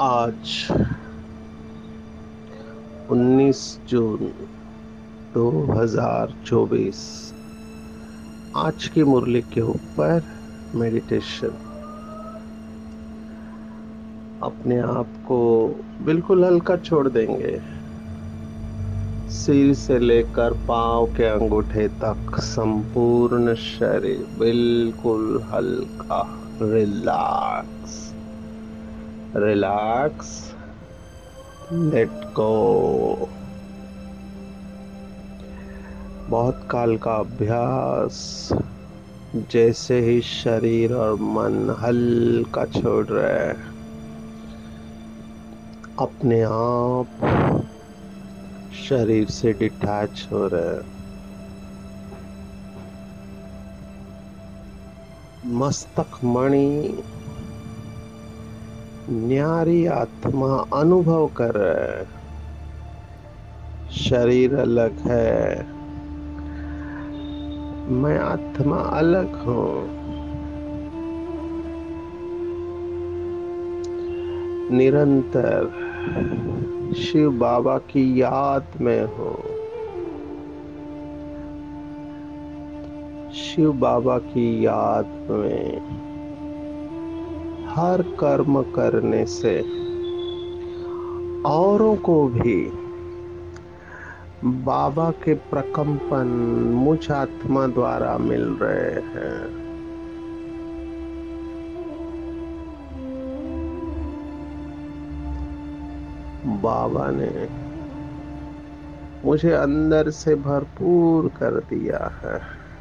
आज 19 जून 2024 आज की मुरली के ऊपर मेडिटेशन। अपने आप को बिल्कुल हल्का छोड़ देंगे। सिर से लेकर पांव के अंगूठे तक संपूर्ण शरीर बिल्कुल हल्का। Relax relax, let go. बहुत काल का अभ्यास। जैसे ही शरीर और मन हल्का छोड़ रहे हैं, अपने आप शरीर से डिटैच हो रहे हैं। मस्तक मणि न्यारी आत्मा अनुभव कर रहे हैं। शरीर अलग है, मैं आत्मा अलग हूँ। निरंतर शिव बाबा की याद में हूँ। शिव बाबा की याद में हर कर्म करने से औरों को भी बाबा के प्रकंपन मुझ आत्मा द्वारा मिल रहे हैं। बाबा ने मुझे अंदर से भरपूर कर दिया है।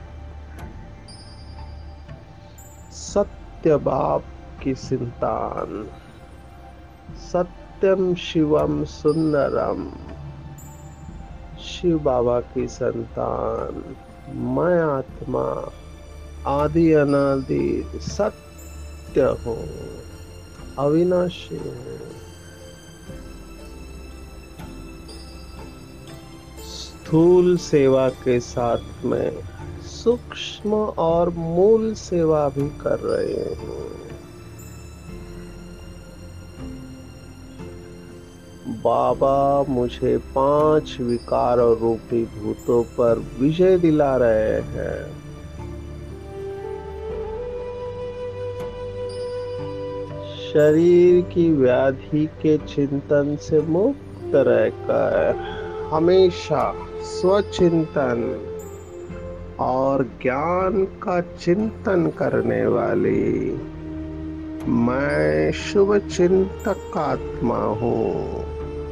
सत्य बाप की संतान, सत्यम शिवम सुंदरम, शिव बाबा की संतान, मैं आत्मा आदि अनादि सत्य हूँ, अविनाशी हूँ। स्थूल सेवा के साथ में सूक्ष्म और मूल सेवा भी कर रहे हूँ। बाबा मुझे 5 विकार और रूपी भूतों पर विजय दिला रहे हैं। शरीर की व्याधि के चिंतन से मुक्त रहकर हमेशा स्वचिंतन और ज्ञान का चिंतन करने वाली मैं शुभ चिंतक आत्मा हूँ।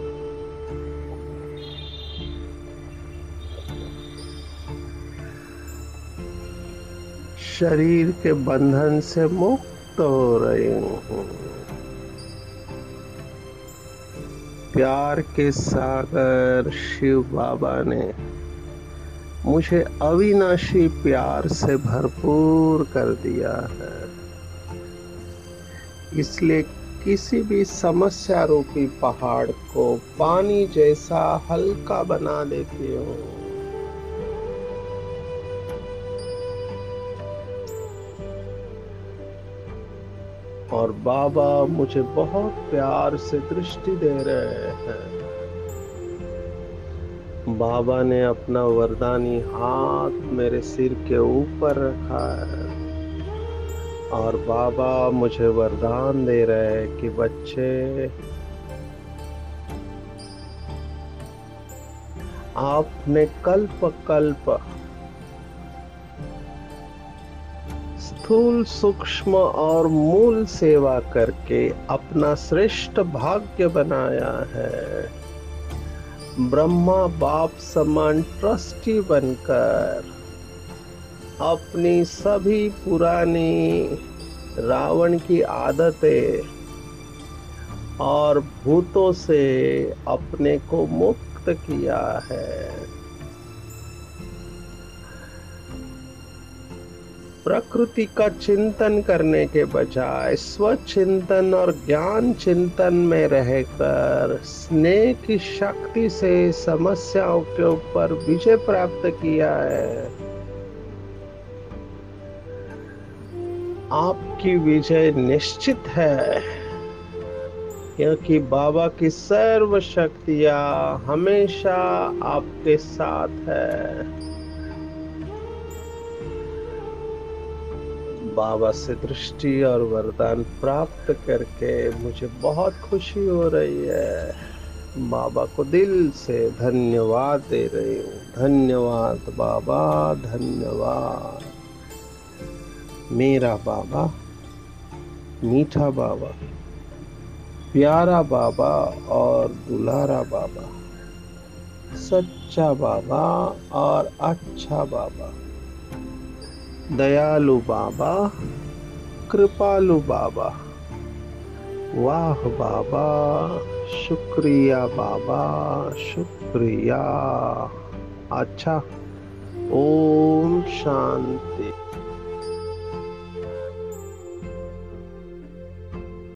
शरीर के बंधन से मुक्त हो रही हूँ। प्यार के सागर शिव बाबा ने मुझे अविनाशी प्यार से भरपूर कर दिया है। इसलिए किसी भी समस्या रूपी पहाड़ को पानी जैसा हल्का बना देती हूँ। और बाबा मुझे बहुत प्यार से दृष्टि दे रहे हैं। बाबा ने अपना वरदानी हाथ मेरे सिर के ऊपर रखा है और बाबा मुझे वरदान दे रहे हैं कि बच्चे, आपने कल्प कल्प स्थूल सूक्ष्म और मूल सेवा करके अपना श्रेष्ठ भाग्य बनाया है। ब्रह्मा बाप समान ट्रस्टी बनकर अपनी सभी पुरानी रावण की आदतें और भूतों से अपने को मुक्त किया है। प्रकृति का चिंतन करने के बजाय स्वचिंतन और ज्ञान चिंतन में रहकर स्नेह की शक्ति से समस्याओं के ऊपर विजय प्राप्त किया है। आपकी विजय निश्चित है। क्योंकि बाबा की सर्व शक्तियां हमेशा आपके साथ है। बाबा से दृष्टि और वरदान प्राप्त करके मुझे बहुत खुशी हो रही है। बाबा को दिल से धन्यवाद दे रही हूँ। धन्यवाद बाबा, धन्यवाद। मेरा बाबा, मीठा बाबा, प्यारा बाबा और दुलारा बाबा, सच्चा बाबा और अच्छा बाबा, दयालु बाबा, कृपालु बाबा, वाह बाबा, शुक्रिया बाबा, शुक्रिया। अच्छा, ओम शांति।